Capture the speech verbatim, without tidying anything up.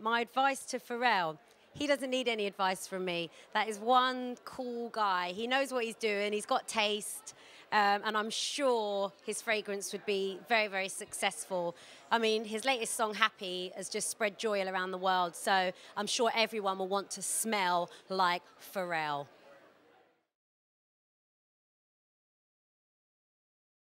my advice to Pharrell, he doesn't need any advice from me. That is one cool guy. He knows what he's doing. He's got taste. Um, and I'm sure his fragrance would be very, very successful. I mean, his latest song, Happy, has just spread joy all around the world. So I'm sure everyone will want to smell like Pharrell.